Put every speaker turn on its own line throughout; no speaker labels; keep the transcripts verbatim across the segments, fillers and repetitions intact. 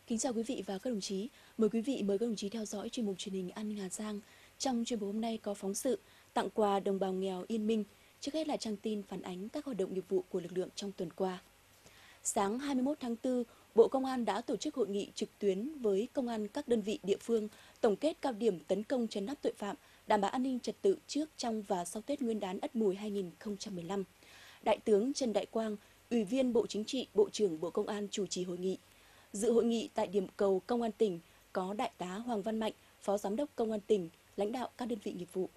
Kính chào quý vị và các đồng chí. Mời quý vị mời các đồng chí theo dõi chuyên mục truyền hình An ninh Hà Giang. Trong chuyên mục hôm nay có phóng sự tặng quà đồng bào nghèo Yên Minh. Trước hết là trang tin phản ánh các hoạt động nghiệp vụ của lực lượng trong tuần qua. Sáng hai mươi mốt tháng tư, Bộ Công an đã tổ chức hội nghị trực tuyến với công an các đơn vị địa phương tổng kết cao điểm tấn công trấn áp tội phạm, đảm bảo an ninh trật tự trước, trong và sau Tết Nguyên đán Ất Mùi hai nghìn không trăm mười lăm. Đại tướng Trần Đại Quang, Ủy viên Bộ Chính trị, Bộ trưởng Bộ Công an chủ trì hội nghị. Dự hội nghị tại điểm cầu Công an tỉnh có Đại tá Hoàng Văn Mạnh, Phó Giám đốc Công an tỉnh, lãnh đạo các đơn vị nghiệp vụ.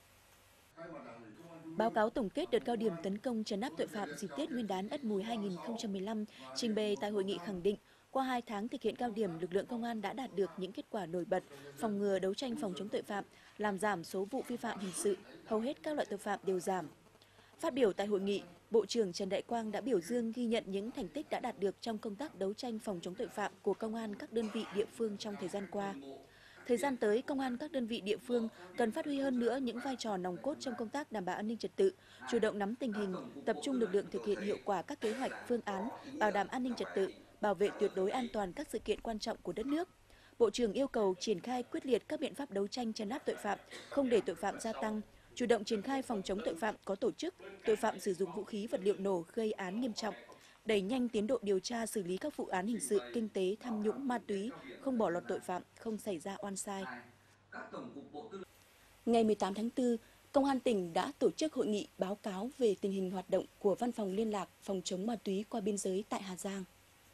Báo cáo tổng kết đợt cao điểm tấn công trấn áp tội phạm dịp Tết Nguyên đán Ất Mùi hai nghìn không trăm mười lăm trình bày tại hội nghị khẳng định, qua hai tháng thực hiện cao điểm, lực lượng công an đã đạt được những kết quả nổi bật, phòng ngừa đấu tranh phòng chống tội phạm, làm giảm số vụ vi phạm hình sự, hầu hết các loại tội phạm đều giảm. Phát biểu tại hội nghị, Bộ trưởng Trần Đại Quang đã biểu dương ghi nhận những thành tích đã đạt được trong công tác đấu tranh phòng chống tội phạm của công an các đơn vị địa phương trong thời gian qua. Thời gian tới, công an các đơn vị địa phương cần phát huy hơn nữa những vai trò nòng cốt trong công tác đảm bảo an ninh trật tự, chủ động nắm tình hình, tập trung lực lượng thực hiện hiệu quả các kế hoạch, phương án, bảo đảm an ninh trật tự, bảo vệ tuyệt đối an toàn các sự kiện quan trọng của đất nước. Bộ trưởng yêu cầu triển khai quyết liệt các biện pháp đấu tranh trấn áp tội phạm, không để tội phạm gia tăng, chủ động triển khai phòng chống tội phạm có tổ chức, tội phạm sử dụng vũ khí vật liệu nổ gây án nghiêm trọng, đẩy nhanh tiến độ điều tra xử lý các vụ án hình sự, kinh tế, tham nhũng, ma túy, không bỏ lọt tội phạm, không xảy ra oan sai. Ngày mười tám tháng tư, Công an tỉnh đã tổ chức hội nghị báo cáo về tình hình hoạt động của Văn phòng Liên lạc phòng chống ma túy qua biên giới tại Hà Giang.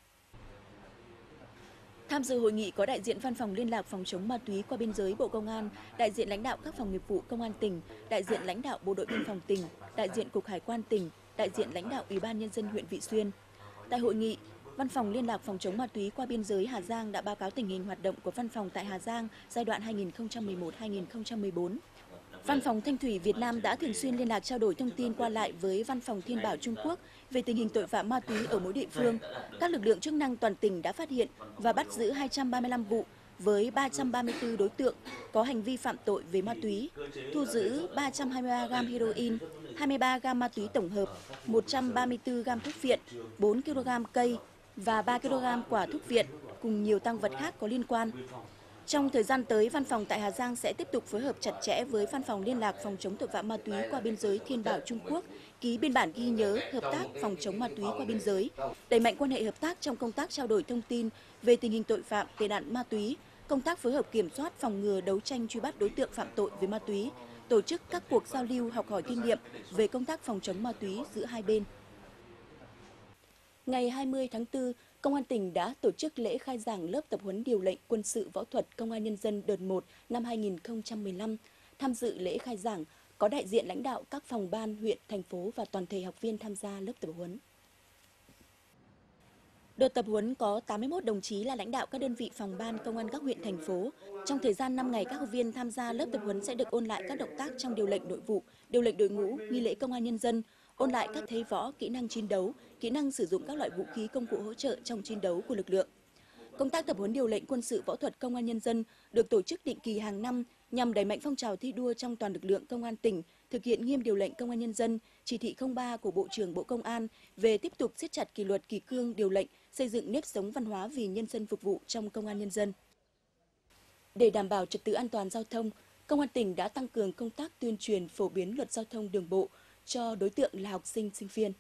Tham dự hội nghị có đại diện Văn phòng Liên lạc phòng chống ma túy qua biên giới Bộ Công an, đại diện lãnh đạo các phòng nghiệp vụ Công an tỉnh, đại diện lãnh đạo Bộ đội biên phòng tỉnh, đại diện Cục Hải quan tỉnh, đại diện lãnh đạo Ủy ban Nhân dân huyện Vị Xuyên. Tại hội nghị, Văn phòng Liên lạc phòng chống ma túy qua biên giới Hà Giang đã báo cáo tình hình hoạt động của văn phòng tại Hà Giang giai đoạn hai nghìn không trăm mười một đến hai nghìn không trăm mười bốn. Văn phòng Thanh thủy Việt Nam đã thường xuyên liên lạc trao đổi thông tin qua lại với Văn phòng Thiên bảo Trung Quốc về tình hình tội phạm ma túy ở mỗi địa phương. Các lực lượng chức năng toàn tỉnh đã phát hiện và bắt giữ hai trăm ba mươi lăm vụ với ba trăm ba mươi tư đối tượng có hành vi phạm tội về ma túy, thu giữ ba trăm hai mươi ba gam heroin, hai mươi ba gam ma túy tổng hợp, một trăm ba mươi tư gam thuốc viện, bốn ki lô gam cây và ba ki lô gam quả thuốc viện cùng nhiều tang vật khác có liên quan. Trong thời gian tới, Văn phòng tại Hà Giang sẽ tiếp tục phối hợp chặt chẽ với Văn phòng Liên lạc phòng chống tội phạm ma túy qua biên giới Thiên bảo Trung Quốc, ký biên bản ghi nhớ hợp tác phòng chống ma túy qua biên giới, đẩy mạnh quan hệ hợp tác trong công tác trao đổi thông tin về tình hình tội phạm, tệ nạn ma túy, công tác phối hợp kiểm soát, phòng ngừa, đấu tranh truy bắt đối tượng phạm tội về ma túy, tổ chức các cuộc giao lưu học hỏi kinh nghiệm về công tác phòng chống ma túy giữa hai bên. Ngày hai mươi tháng tư, Công an tỉnh đã tổ chức lễ khai giảng lớp tập huấn điều lệnh quân sự võ thuật Công an Nhân dân đợt một năm hai nghìn không trăm mười lăm. Tham dự lễ khai giảng có đại diện lãnh đạo các phòng ban, huyện, thành phố và toàn thể học viên tham gia lớp tập huấn. Đợt tập huấn có tám mươi mốt đồng chí là lãnh đạo các đơn vị phòng ban công an các huyện, thành phố. Trong thời gian năm ngày, các học viên tham gia lớp tập huấn sẽ được ôn lại các động tác trong điều lệnh nội vụ, điều lệnh đội ngũ, nghi lễ công an nhân dân, ôn lại các thế võ, kỹ năng chiến đấu, kỹ năng sử dụng các loại vũ khí công cụ hỗ trợ trong chiến đấu của lực lượng. Công tác tập huấn điều lệnh quân sự võ thuật công an nhân dân được tổ chức định kỳ hàng năm nhằm đẩy mạnh phong trào thi đua trong toàn lực lượng công an tỉnh, thực hiện nghiêm điều lệnh công an nhân dân, chỉ thị không ba của Bộ trưởng Bộ Công an về tiếp tục siết chặt kỷ luật kỷ cương điều lệnh, xây dựng nếp sống văn hóa vì nhân dân phục vụ trong công an nhân dân. Để đảm bảo trật tự an toàn giao thông, Công an tỉnh đã tăng cường công tác tuyên truyền phổ biến luật giao thông đường bộ cho đối tượng là học sinh, sinh viên.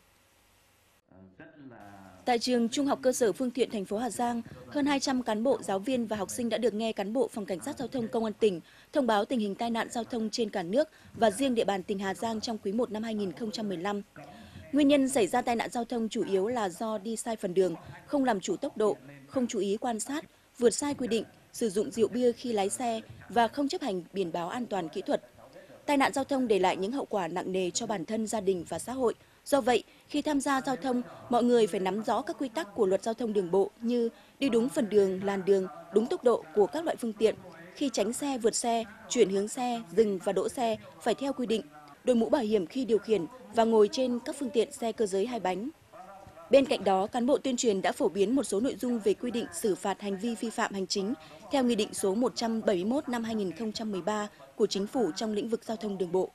Tại trường Trung học cơ sở Phương Thiện, thành phố Hà Giang, hơn hai trăm cán bộ, giáo viên và học sinh đã được nghe cán bộ Phòng Cảnh sát Giao thông Công an tỉnh thông báo tình hình tai nạn giao thông trên cả nước và riêng địa bàn tỉnh Hà Giang trong quý một năm hai nghìn không trăm mười lăm. Nguyên nhân xảy ra tai nạn giao thông chủ yếu là do đi sai phần đường, không làm chủ tốc độ, không chú ý quan sát, vượt sai quy định, sử dụng rượu bia khi lái xe và không chấp hành biển báo an toàn kỹ thuật. Tai nạn giao thông để lại những hậu quả nặng nề cho bản thân, gia đình và xã hội. Do vậy, khi tham gia giao thông, mọi người phải nắm rõ các quy tắc của luật giao thông đường bộ như đi đúng phần đường, làn đường, đúng tốc độ của các loại phương tiện. Khi tránh xe, vượt xe, chuyển hướng xe, dừng và đỗ xe phải theo quy định. Đội mũ bảo hiểm khi điều khiển và ngồi trên các phương tiện xe cơ giới hai bánh. Bên cạnh đó, cán bộ tuyên truyền đã phổ biến một số nội dung về quy định xử phạt hành vi vi phạm hành chính theo Nghị định số một trăm bảy mươi mốt năm hai nghìn không trăm mười ba của Chính phủ trong lĩnh vực giao thông đường bộ.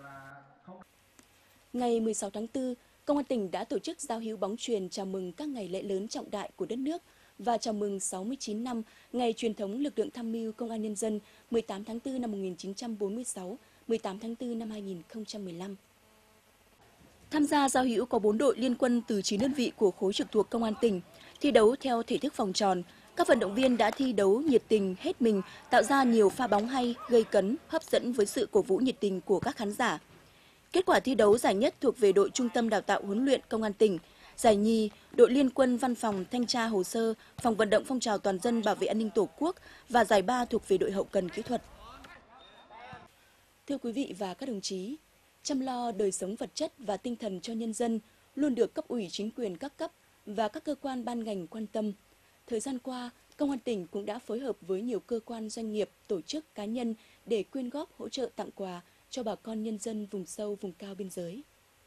Ngày mười sáu tháng tư, Công an tỉnh đã tổ chức giao hữu bóng chuyền chào mừng các ngày lễ lớn trọng đại của đất nước và chào mừng sáu mươi chín năm ngày truyền thống lực lượng tham mưu Công an Nhân dân mười tám tháng tư năm một nghìn chín trăm bốn mươi sáu, mười tám tháng tư năm hai nghìn không trăm mười lăm. Tham gia giao hữu có bốn đội liên quân từ chín đơn vị của khối trực thuộc Công an tỉnh, thi đấu theo thể thức vòng tròn. Các vận động viên đã thi đấu nhiệt tình, hết mình, tạo ra nhiều pha bóng hay, gây cấn, hấp dẫn với sự cổ vũ nhiệt tình của các khán giả. Kết quả thi đấu giải nhất thuộc về đội Trung tâm Đào tạo Huấn luyện Công an tỉnh, giải nhì đội liên quân văn phòng thanh tra hồ sơ, phòng vận động phong trào toàn dân bảo vệ an ninh Tổ quốc và giải ba thuộc về đội hậu cần kỹ thuật. Thưa quý vị và các đồng chí, chăm lo đời sống vật chất và tinh thần cho nhân dân luôn được cấp ủy chính quyền các cấp và các cơ quan ban ngành quan tâm. Thời gian qua, Công an tỉnh cũng đã phối hợp với nhiều cơ quan doanh nghiệp, tổ chức, cá nhân để quyên góp hỗ trợ tặng quà cho bà con nhân dân vùng sâu, vùng cao biên giới.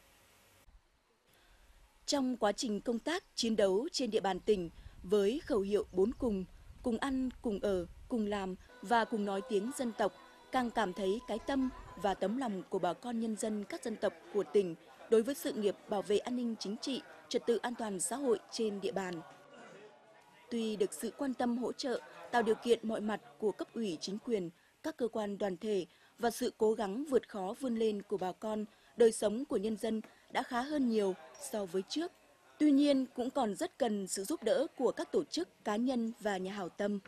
Trong quá trình công tác, chiến đấu trên địa bàn tỉnh với khẩu hiệu bốn cùng, cùng ăn, cùng ở, cùng làm và cùng nói tiếng dân tộc, càng cảm thấy cái tâm và tấm lòng của bà con nhân dân các dân tộc của tỉnh đối với sự nghiệp bảo vệ an ninh chính trị, trật tự an toàn xã hội trên địa bàn. Tuy được sự quan tâm hỗ trợ, tạo điều kiện mọi mặt của cấp ủy chính quyền, các cơ quan đoàn thể và sự cố gắng vượt khó vươn lên của bà con, đời sống của nhân dân đã khá hơn nhiều so với trước. Tuy nhiên cũng còn rất cần sự giúp đỡ của các tổ chức, cá nhân và nhà hảo tâm.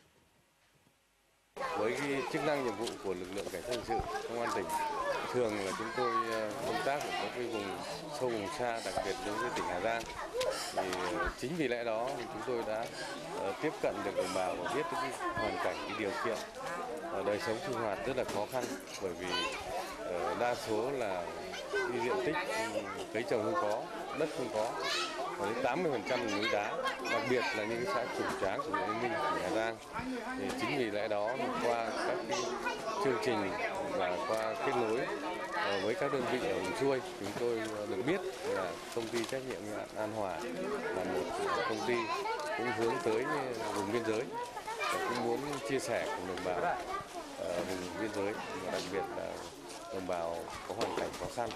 Với cái chức năng nhiệm vụ của lực lượng cảnh sát hình sự Công an tỉnh, thường là chúng tôi công tác ở các cái vùng sâu vùng xa, đặc biệt đối với tỉnh Hà Giang. Thì chính vì lẽ đó thì chúng tôi đã uh, tiếp cận được đồng bào và biết cái hoàn cảnh, cái điều kiện uh, đời sống sinh hoạt rất là khó khăn, bởi vì uh, đa số là cái diện tích cấy trồng không có, đất không có, và đến tám mươi phần trăm là núi đá, đặc biệt là những cái xã Trùng Tráng của huyện Yên Minh, tỉnh Hà Giang. Thì chính vì lẽ đó qua các cái chương trình và qua kết nối với các đơn vị ở vùng xuôi, chúng tôi được biết là công ty trách nhiệm hữu hạn An Hòa là một công ty cũng hướng tới vùng biên giới và cũng muốn chia sẻ cùng đồng bào ở vùng biên giới, và đặc biệt là đồng bào có hoàn cảnh khó khăn.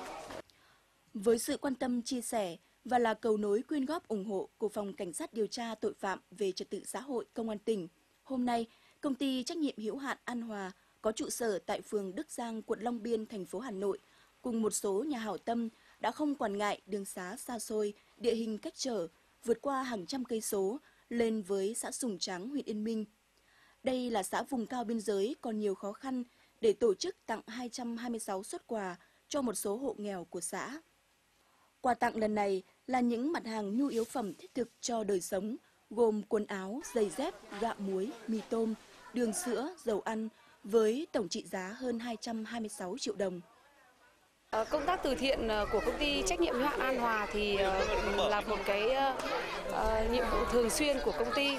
Với sự quan tâm chia sẻ và là cầu nối quyên góp ủng hộ của Phòng Cảnh sát điều tra tội phạm về trật tự xã hội Công an tỉnh, hôm nay, công ty trách nhiệm hữu hạn An Hòa có trụ sở tại phường Đức Giang, quận Long Biên, thành phố Hà Nội, cùng một số nhà hảo tâm đã không quản ngại đường xá xa xôi, địa hình cách trở, vượt qua hàng trăm cây số lên với xã Sùng Tráng, huyện Yên Minh. Đây là xã vùng cao biên giới còn nhiều khó khăn để tổ chức tặng hai trăm hai mươi sáu suất quà cho một số hộ nghèo của xã. Quà tặng lần này là những mặt hàng nhu yếu phẩm thiết thực cho đời sống, gồm quần áo, giày dép, gạo muối, mì tôm, đường sữa, dầu ăn, với tổng trị giá hơn hai trăm hai mươi sáu triệu đồng.
Công tác từ thiện của công ty trách nhiệm hữu hạn An Hòa thì là một cái uh, nhiệm vụ thường xuyên của công ty.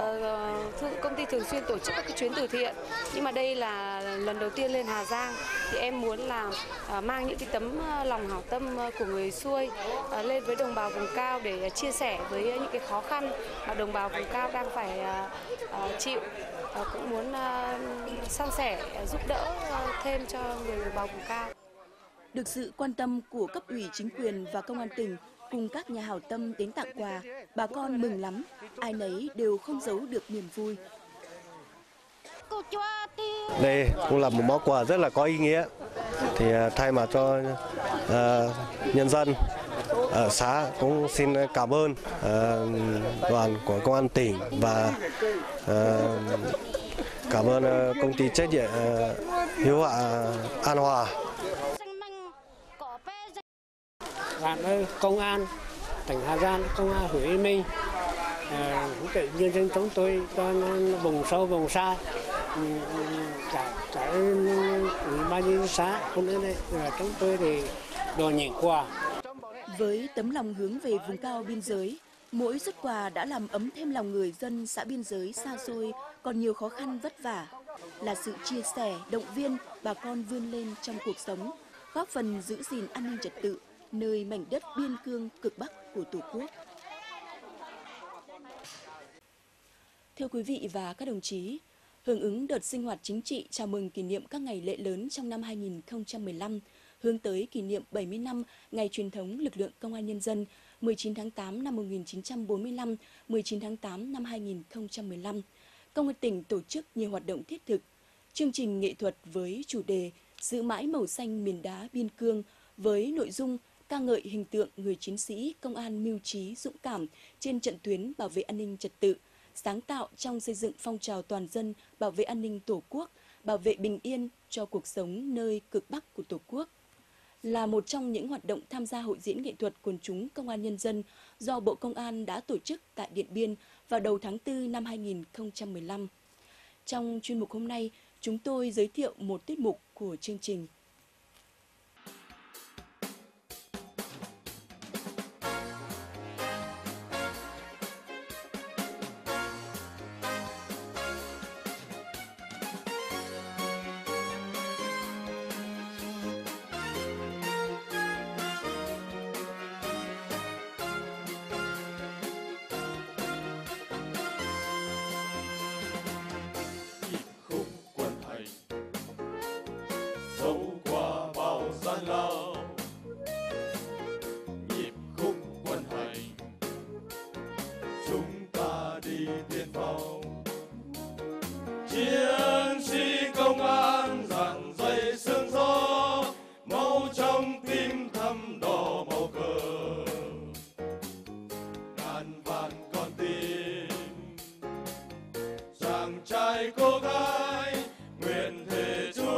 Uh, công ty thường xuyên tổ chức các cái chuyến từ thiện, nhưng mà đây là lần đầu tiên lên Hà Giang thì em muốn là uh, mang những cái tấm lòng hảo tâm của người xuôi uh, lên với đồng bào vùng cao để chia sẻ với những cái khó khăn mà đồng bào vùng cao đang phải uh, uh, chịu. Uh, cũng muốn uh, san sẻ, giúp đỡ uh, thêm cho người đồng bào vùng cao.
Được sự quan tâm của cấp ủy chính quyền và công an tỉnh cùng các nhà hảo tâm đến tặng quà, bà con mừng lắm, ai nấy đều không giấu được niềm vui.
Đây cũng là một món quà rất là có ý nghĩa. Thì thay mặt cho uh, nhân dân ở xã cũng xin cảm ơn uh, đoàn của công an tỉnh và uh, cảm ơn uh, công ty trách nhiệm uh, hữu hạn An Hòa.
Cảm ơn công an tỉnh Hà Giang, công an huyện Yên Minh hỗ trợ nhân dân chúng tôi cho vùng sâu vùng xa, cả cả ủy ban nhân dân xã cũng đến đây, chúng tôi thì đồ nhận quà.
Với tấm lòng hướng về vùng cao biên giới, mỗi suất quà đã làm ấm thêm lòng người dân xã biên giới xa xôi còn nhiều khó khăn vất vả, là sự chia sẻ, động viên bà con vươn lên trong cuộc sống, góp phần giữ gìn an ninh trật tự nơi mảnh đất biên cương cực Bắc của Tổ quốc. Thưa quý vị và các đồng chí, hưởng ứng đợt sinh hoạt chính trị chào mừng kỷ niệm các ngày lễ lớn trong năm hai nghìn không trăm mười lăm, hướng tới kỷ niệm bảy mươi năm ngày truyền thống lực lượng Công an Nhân dân mười chín tháng tám năm một nghìn chín trăm bốn mươi lăm, mười chín tháng tám năm hai nghìn không trăm mười lăm. Công an tỉnh tổ chức nhiều hoạt động thiết thực, chương trình nghệ thuật với chủ đề Giữ mãi màu xanh miền đá biên cương với nội dung ca ngợi hình tượng người chiến sĩ công an mưu trí dũng cảm trên trận tuyến bảo vệ an ninh trật tự, sáng tạo trong xây dựng phong trào toàn dân bảo vệ an ninh Tổ quốc, bảo vệ bình yên cho cuộc sống nơi cực Bắc của Tổ quốc. Là một trong những hoạt động tham gia hội diễn nghệ thuật quần chúng Công an Nhân dân do Bộ Công an đã tổ chức tại Điện Biên vào đầu tháng tư năm hai nghìn không trăm mười lăm. Trong chuyên mục hôm nay, chúng tôi giới thiệu một tiết mục của chương trình.
Dẫu qua bao gian lao, nhịp khúc quân hành, chúng ta đi tiên phong. Chiến sĩ công an dàn dây sương gió, máu trong tim thắm đỏ màu cờ. Ngàn vạn con tim, chàng trai cô gái nguyện thề chung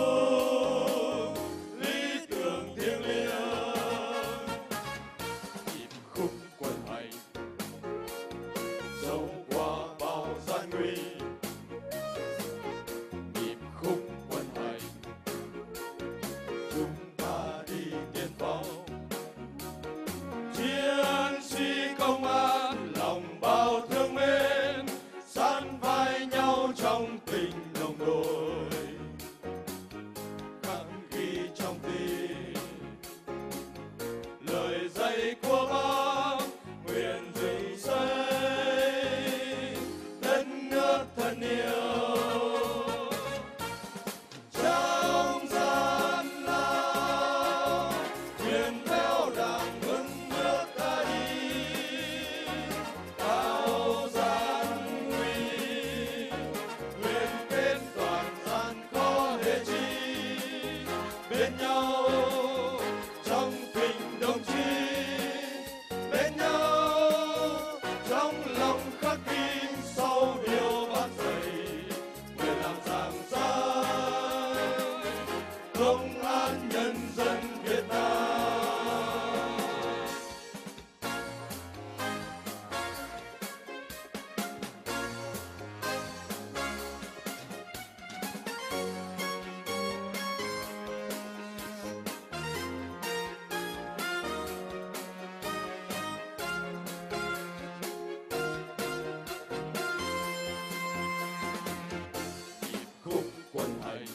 trong tình đồng đội, khắc ghi trong tim lời dạy của Bác, nguyện dựng xây đất nước thân yêu. Trong gian lao, thuyền theo đảng vững bước ta đi, bao gian bên nhau trong tình đồng chí, bên nhau trong lòng khắc ghi sau điều Bác dạy, nguyện làm rạng sáng công an nhân dân Việt Nam. Khúc quân hành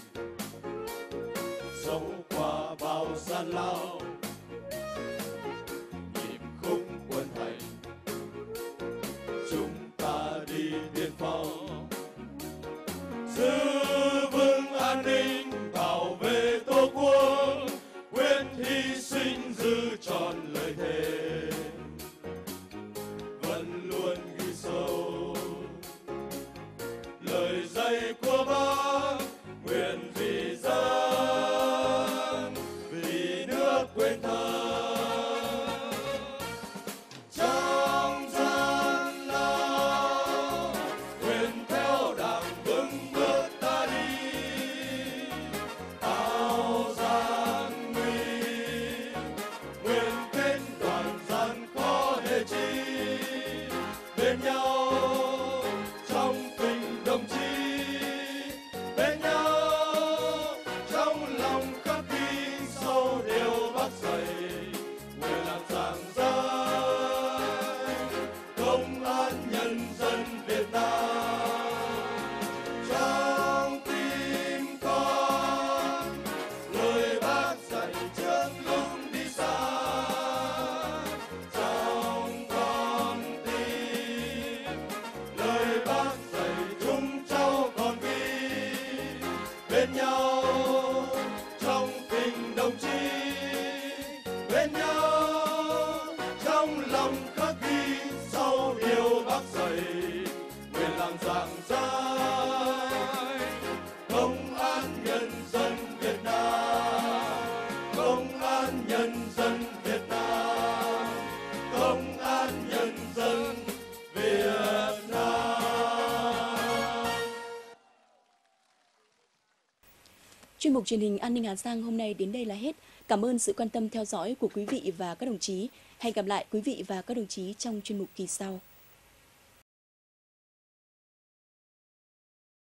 dẫu qua bao gian lao, nhịp khúc quân hành chúng ta đi tiên phong. Giữ vững an ninh bảo vệ Tổ quốc, quyết hy sinh giữ trọn lời thề, vẫn luôn ghi sâu lời dạy của Bác, nguyện vì dân vì nước quên thân. Trong gian lao, nguyện theo đảng vững bước ta đi, áo gian nguy, nguyện kết đoàn gian khó hề chi, bên nhau trong tình đồng chí, bên nhau
mục truyền hình An ninh Hà Giang hôm nay đến đây là hết. Cảm ơn sự quan tâm theo dõi của quý vị và các đồng chí. Hẹn gặp lại quý vị và các đồng chí trong chuyên mục kỳ sau.